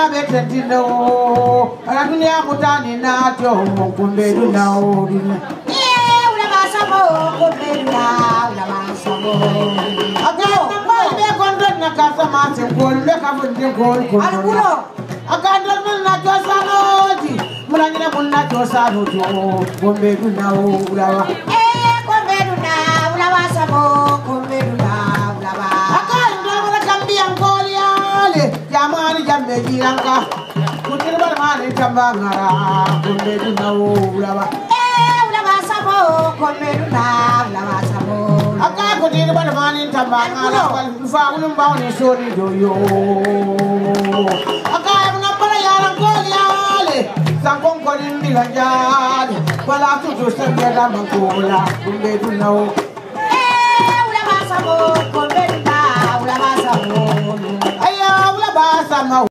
dunia betendino ala dunia mutani na to kumbe dunia odine ula basamo kumbe dunia ula basamo akana mai be kondo na kasama se kolle ka bunde ko alkulo akana na to sanoji mulangina munna to sanu to kumbe dunia ula kumbe dunia ula basamo kumbe dunia ula ba akana ula kambian koliale jamani jambe jiranga kutir barmani jambangara kumbe dunia ula ba sabo kumbe dunia ula ba sabo aka kutir barmani jambangara fa ulum bawni sori doyo aka ngapala yaran koliale sangkong kolin bilajale wala tu sangera mangula kumbe dunia ula ba sabo kumbe dunia ula ba sabo aya ula ba sabo